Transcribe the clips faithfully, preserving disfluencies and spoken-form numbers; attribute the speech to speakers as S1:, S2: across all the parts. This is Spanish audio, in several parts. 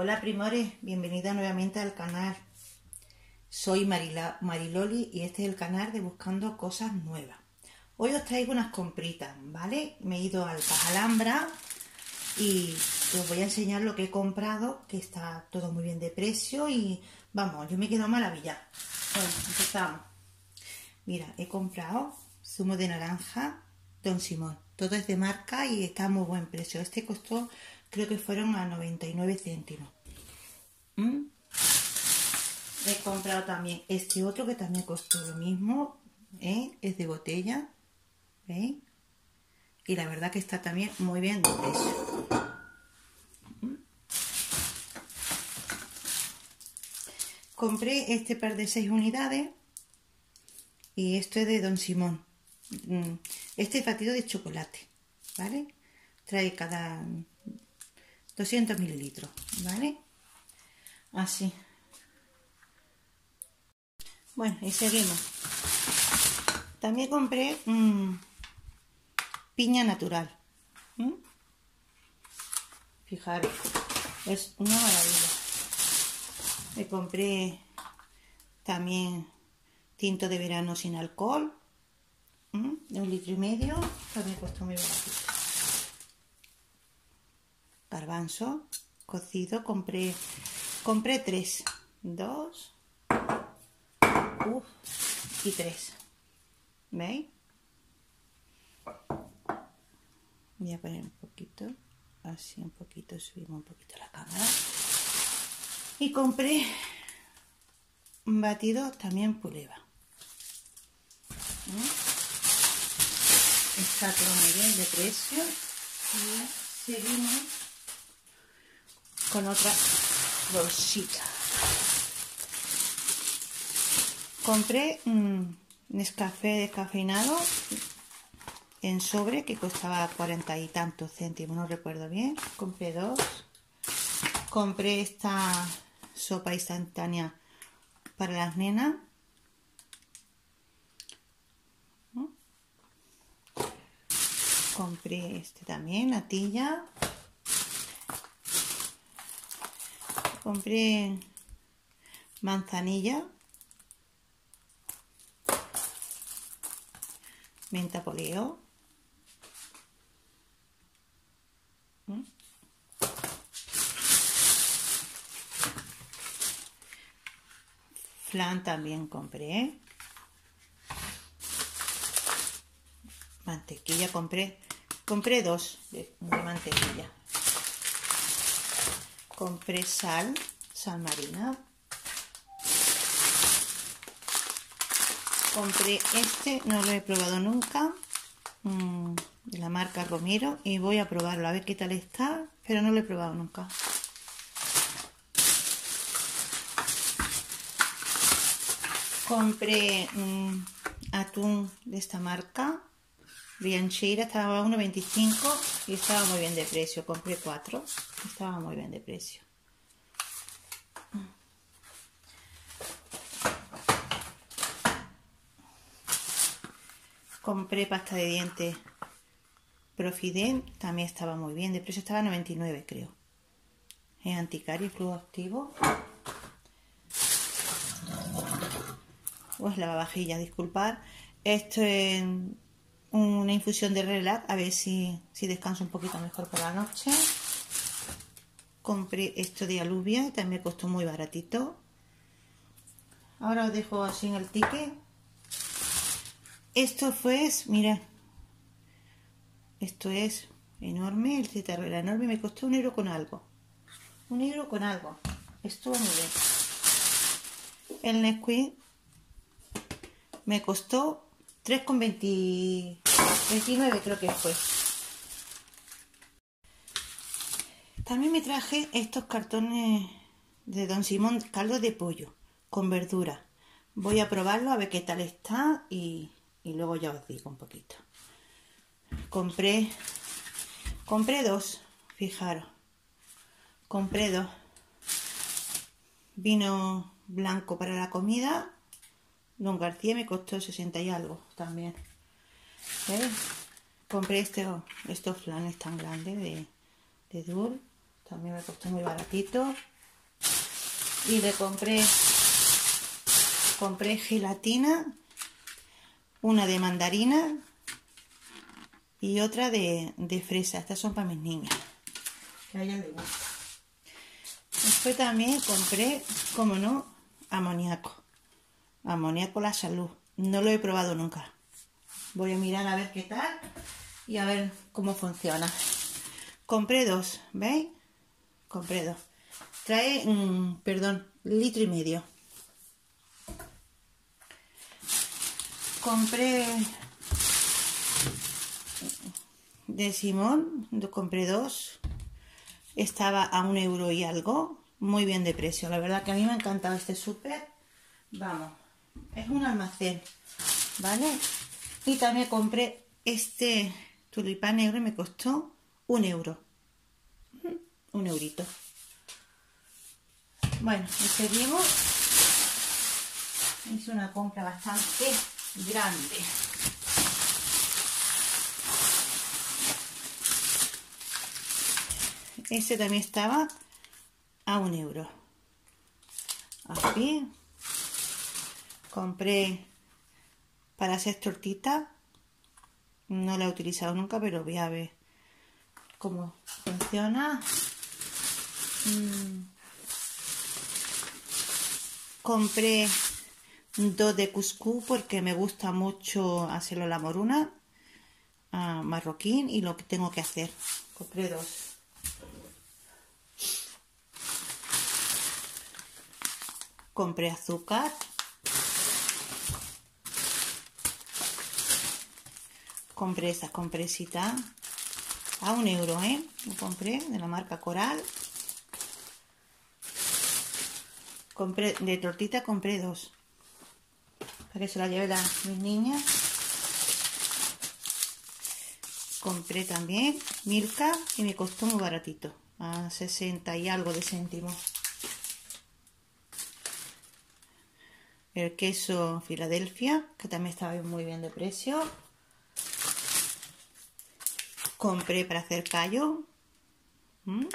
S1: Hola primores, bienvenidos nuevamente al canal. Soy Marila, Mariloli y este es el canal de Buscando Cosas Nuevas. Hoy os traigo unas compritas, ¿vale? Me he ido al Caja Alhambra y os voy a enseñar lo que he comprado, que está todo muy bien de precio y vamos, yo me he quedado maravillada. Bueno, empezamos. Mira, he comprado zumo de naranja Don Simón. Todo es de marca y está a muy buen precio. Este costó, creo que fueron a noventa y nueve céntimos. ¿Mm? He comprado también este otro que también costó lo mismo, ¿eh? Es de botella, ¿veis? Y la verdad que está también muy bien de precio. ¿Mm? Compré este par de seis unidades y esto es de Don Simón. Este es batido de chocolate, ¿vale? Trae cada doscientos mililitros, ¿vale? Así. Bueno, y seguimos. También compré mmm, piña natural. ¿Mm? Fijaros, es una maravilla. Me compré también tinto de verano sin alcohol, ¿Mm? de un litro y medio, también costó muy baratito. Garbanzo cocido, compré, compré tres, dos uf, y tres. ¿Veis? Voy a poner un poquito, así un poquito, subimos un poquito la cámara. Y compré un batido también Puleva. ¿Mm? Está todo muy bien de precio. Y seguimos con otra bolsita. Compré un Nescafé descafeinado en sobre que costaba cuarenta y tantos céntimos, no recuerdo bien. Compré dos. Compré esta sopa instantánea para las nenas. ¿No? Compré este también, natilla. Compré manzanilla, menta poleo, ¿Mm? flan también compré, mantequilla compré, compré dos de, de mantequilla, compré sal, sal marina. Compré este, no lo he probado nunca, mmm, de la marca Romero, y voy a probarlo a ver qué tal está, pero no lo he probado nunca. Compré mmm, atún de esta marca, Biancheira, estaba a uno veinticinco y estaba muy bien de precio. Compré cuatro, estaba muy bien de precio. Compré pasta de dientes Profident, también estaba muy bien de precio, estaba a noventa y nueve creo. Es anticario y flujo activo. Pues lavavajillas, disculpad. Esto es una infusión de relax, a ver si, si descanso un poquito mejor por la noche. Compré esto de alubia, también me costó muy baratito. Ahora os dejo así en el ticket. Esto fue, mira, esto es enorme, el cetarro era enorme, me costó un euro con algo. Un euro con algo. Estuvo muy bien. El Nesquik me costó tres con veintinueve creo que fue. También me traje estos cartones de Don Simón, caldo de pollo con verdura. Voy a probarlo a ver qué tal está y, y luego ya os digo un poquito. Compré, compré dos, fijaros. Compré dos. Vino blanco para la comida. Don García me costó sesenta y algo también. ¿Veis? Compré este, estos flanes tan grandes de, de Dur. También me costó muy baratito. Y le compré, compré gelatina, una de mandarina y otra de, de fresa. Estas son para mis niñas, que a ellas les gusta. Después también compré, como no, amoníaco. Amoníaco la salud. No lo he probado nunca. Voy a mirar a ver qué tal y a ver cómo funciona. Compré dos, ¿veis? Compré dos. Trae, mmm, perdón, litro y medio. Compré de Simón, compré dos. Estaba a un euro y algo. Muy bien de precio. La verdad que a mí me ha encantado este súper. Vamos, es un almacén, ¿vale? Y también compré este tulipán negro y me costó un euro. Un eurito. Bueno, y seguimos. Hice una compra bastante grande. Este también estaba a un euro. Aquí. Compré para hacer tortita. No la he utilizado nunca, pero voy a ver cómo funciona. Mm. Compré dos de cuscús porque me gusta mucho hacerlo la moruna uh, marroquín y lo que tengo que hacer. Compré dos. Compré azúcar. Compré estas compresitas a un euro, ¿eh? Lo compré de la marca Coral. Compré de tortita, compré dos para que se la lleve las mis niñas. Compré también Milka y me costó muy baratito, a sesenta y algo de céntimos. El queso Filadelfia, que también estaba muy bien de precio. Compré para hacer callo. ¿Mm?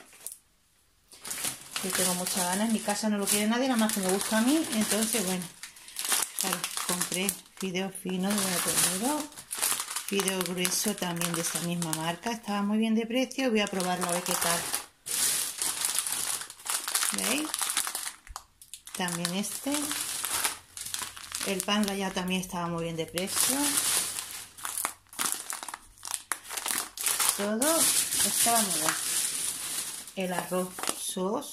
S1: Yo tengo muchas ganas. En mi casa no lo quiere nadie, nada más que me gusta a mí. Entonces, bueno, claro, compré fideo fino de ternero. Fideo grueso también de esta misma marca. Estaba muy bien de precio. Voy a probarlo a ver qué tal. ¿Veis? También este. El pan rallado también estaba muy bien de precio. Todo estaba muy bien. El arroz sos.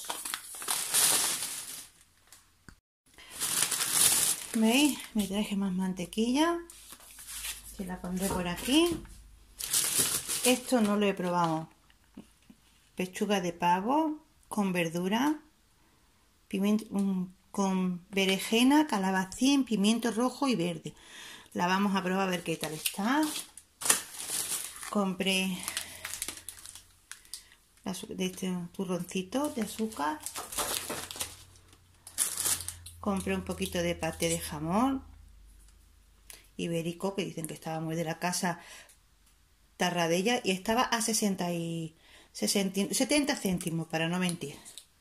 S1: ¿Veis? Me traje más mantequilla. Que la pondré por aquí. Esto no lo he probado. Pechuga de pavo con verdura. Pimiento, um, con berenjena, calabacín, pimiento rojo y verde. La vamos a probar a ver qué tal está. Compré de este turroncito de azúcar. Compré un poquito de paté de jamón ibérico, que dicen que estaba muy de la casa Tarradella, y estaba a sesenta y setenta céntimos, para no mentir.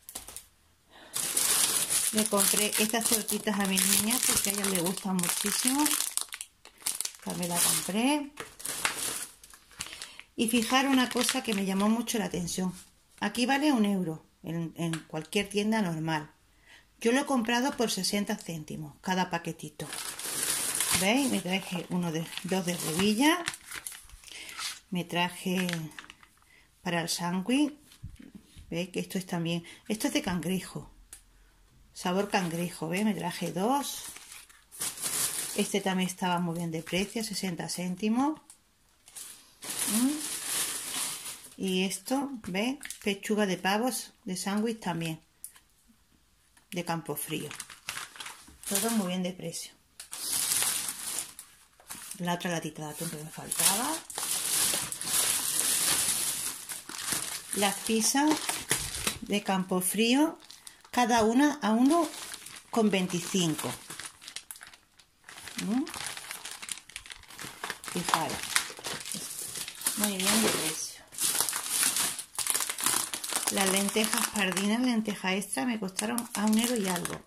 S1: Le compré estas tortitas a mis niñas porque a ellas les gustan muchísimo. También la compré. Y fijar una cosa que me llamó mucho la atención. Aquí vale un euro en, en cualquier tienda normal. Yo lo he comprado por sesenta céntimos cada paquetito. ¿Veis? Me traje uno de, dos de revilla. Me traje para el sándwich. ¿Veis? Que esto es también... Esto es de cangrejo. Sabor cangrejo. ¿Veis? Me traje dos. Este también estaba muy bien de precio. sesenta céntimos. ¿Mm? Y esto, ¿veis? Pechuga de pavos de sándwich también. De Campofrío. Todo muy bien de precio. La otra latita de atún que me faltaba. Las pizzas de Campofrío, cada una a uno con veinticinco. ¿Mm? Fijaros. Muy bien de precio. Las lentejas pardinas, lentejas extra, me costaron a un euro y algo.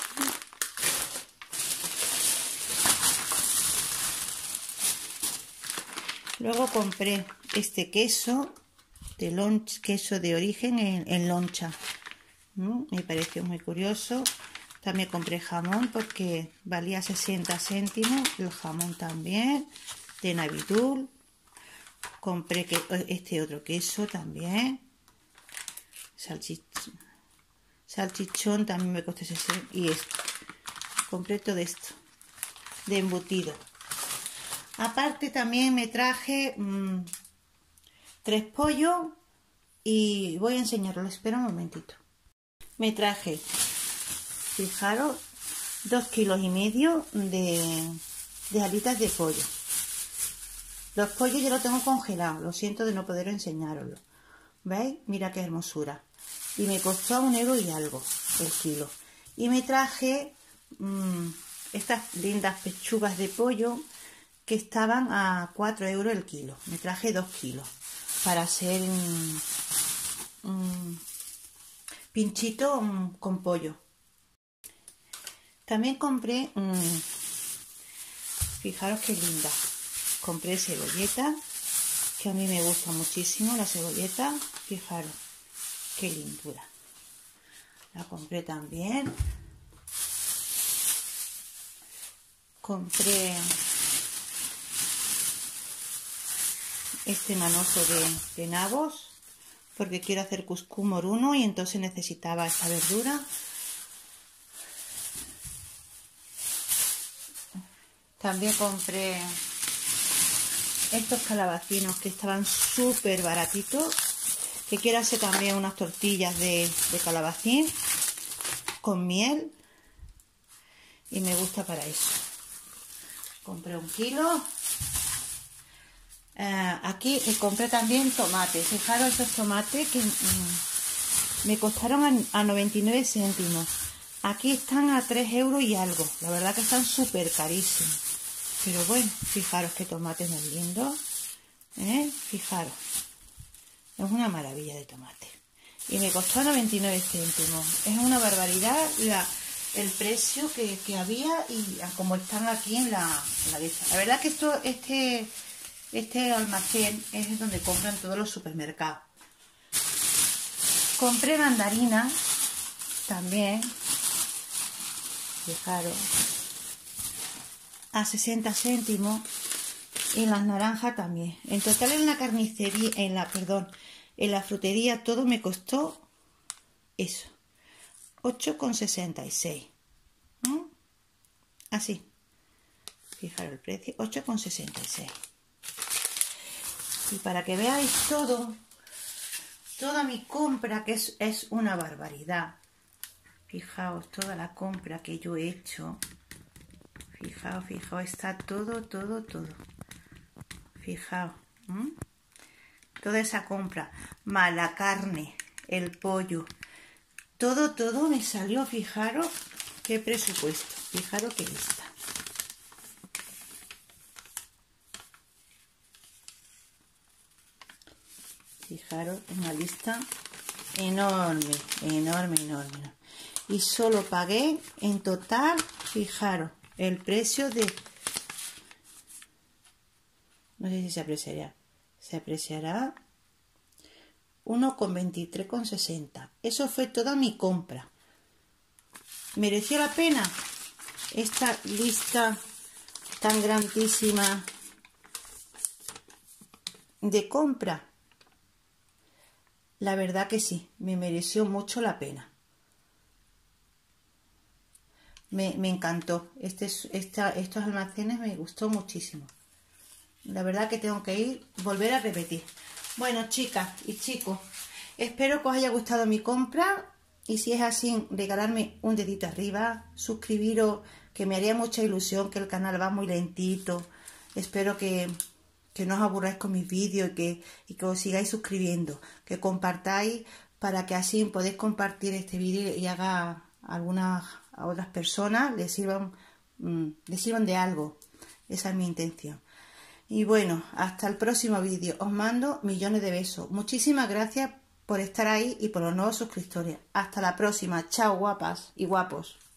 S1: Luego compré este queso de loncha, queso de origen en, en loncha. ¿Mm? Me pareció muy curioso. También compré jamón porque valía sesenta céntimos. El jamón también, de Navidul. Compré que, este otro queso también. Salchichón, salchichón también me costó sesenta. Y esto. Compré todo esto de embutido. Aparte también me traje mmm, tres pollos y voy a enseñarlo. Espera un momentito. Me traje, fijaros, dos kilos y medio de, de alitas de pollo. Los pollos yo los tengo congelados. Lo siento de no poder enseñaroslo. ¿Veis? Mira qué hermosura. Y me costó a un euro y algo el kilo. Y me traje mmm, estas lindas pechugas de pollo que estaban a cuatro euros el kilo. Me traje dos kilos para hacer un, un pinchito un, con pollo. También compré, um, fijaros qué linda, compré cebolleta, que a mí me gusta muchísimo la cebolleta. Fijaros qué lindura. La compré también. Compré este manojo de, de nabos porque quiero hacer cuscús moruno y entonces necesitaba esta verdura. También compré estos calabacinos que estaban súper baratitos, que quiero hacer también unas tortillas de, de calabacín con miel y me gusta para eso. Compré un kilo. Uh, aquí eh, compré también tomates. Fijaros estos tomates que mm, me costaron a, a noventa y nueve céntimos. Aquí están a tres euros y algo. La verdad que están súper carísimos. Pero bueno, fijaros qué tomates más lindos. ¿Eh? Fijaros. Es una maravilla de tomate. Y me costó noventa y nueve céntimos. Es una barbaridad la, el precio que, que había y como están aquí en la, en la lista. La verdad que esto, este... Este almacén es donde compran todos los supermercados. Compré mandarinas también, fijaros, a sesenta céntimos y las naranjas también. En total en la carnicería, en la, perdón, en la frutería todo me costó eso, ocho con sesenta y seis. ¿Mm? Así, fijaros el precio, ocho con sesenta y seis. Y para que veáis todo, toda mi compra, que es, es una barbaridad. Fijaos, toda la compra que yo he hecho. Fijaos, fijaos, está todo, todo, todo. Fijaos. ¿m? Toda esa compra, más la carne, el pollo. Todo, todo me salió, fijaros, qué presupuesto. Fijaros qué lista. Fijaros, una lista enorme, enorme, enorme. Y solo pagué en total, fijaros, el precio de... No sé si se apreciará. Se apreciará uno con veintitrés con sesenta. Eso fue toda mi compra. ¿Mereció la pena esta lista tan grandísima de compra? La verdad que sí, me mereció mucho la pena. Me, me encantó. Este, esta, estos almacenes me gustó muchísimo. La verdad que tengo que ir, volver a repetir. Bueno, chicas y chicos, espero que os haya gustado mi compra. Y si es así, regalarme un dedito arriba, suscribiros, que me haría mucha ilusión, que el canal va muy lentito. Espero que... que no os aburráis con mis vídeos y que, y que os sigáis suscribiendo, que compartáis para que así podéis compartir este vídeo y haga algunas a otras personas les sirvan, mmm, les sirvan de algo. Esa es mi intención. Y bueno, hasta el próximo vídeo. Os mando millones de besos. Muchísimas gracias por estar ahí y por los nuevos suscriptores. Hasta la próxima. Chao, guapas y guapos.